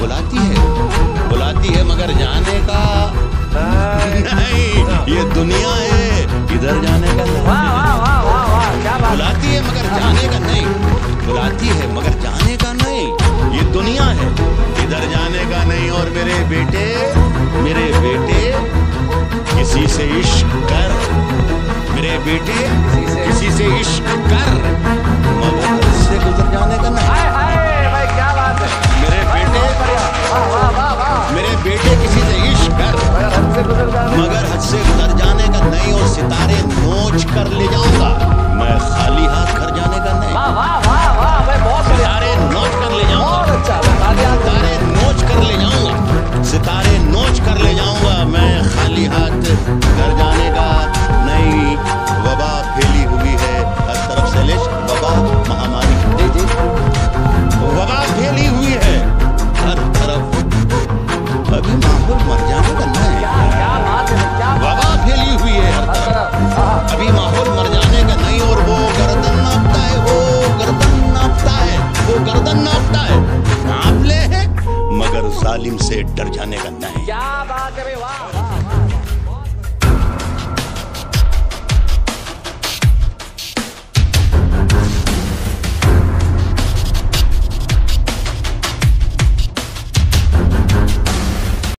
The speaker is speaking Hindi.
बुलाती है मगर जाने का नहीं, ये दुनिया है, इधर जाने का नहीं। बुलाती है मगर जाने का नहीं, बुलाती है मगर जाने का नहीं, ये दुनिया है, इधर जाने का नहीं। और मेरे बेटे किसी से इश्क कर, मेरे बेटे किसी से इश्क कर, मगर से गुजर जाने का नहीं। मेरे बेटे किसी से इश्क कर, मगर हद से गुजर जाने का नहीं। और सितारे नोच कर ले जाऊंगा मैं, खाली हाथ घर जाने का नहीं। सितारे नोच कर ले जाऊंगा, सितारे नोच कर ले जाऊंगा, सितारे नोच कर ले जाऊंगा मैं, खाली हाथ घर जाने का नहीं। वबा फैली हुई है हर तरफ से, वबा महामारी, वबा फैली हुई है हर तरफ, अभी माहौल मर जाने का नहीं। वबा फैली हुई है हर तरफ, अभी माहौल मर जाने का नहीं। और वो गर्दन नापता है, वो गर्दन नापता है, वो गर्दन नापता है, नाप ले है मगर जालिम से डर जाने का नहीं। क्या बात है, वाह।